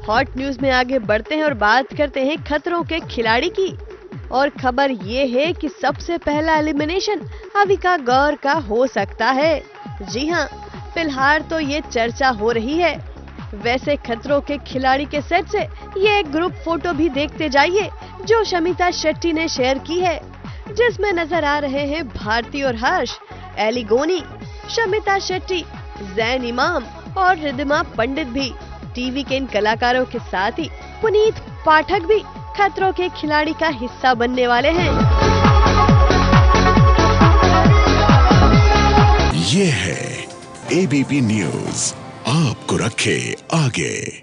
Hot news में आगे बढ़ते हैं और बात करते हैं खतरों के खिलाड़ी की। और खबर ये है कि सबसे पहला एलिमिनेशन अविका गौर का हो सकता है। जी हाँ, फिलहाल तो ये चर्चा हो रही है। वैसे खतरों के खिलाड़ी के सेट से ये एक ग्रुप फोटो भी देखते जाइए जो शमिता शेट्टी ने शेयर की है, जिसमें नजर आ रहे हैं भारती और हर्ष, एली गोनी, शमिता शेट्टी, जैन इमाम और रिद्धिमा पंडित भी। टीवी के इन कलाकारों के साथ ही पुनीत पाठक भी खतरों के खिलाड़ी का हिस्सा बनने वाले हैं। ये है एबीपी न्यूज़, आपको रखे आगे।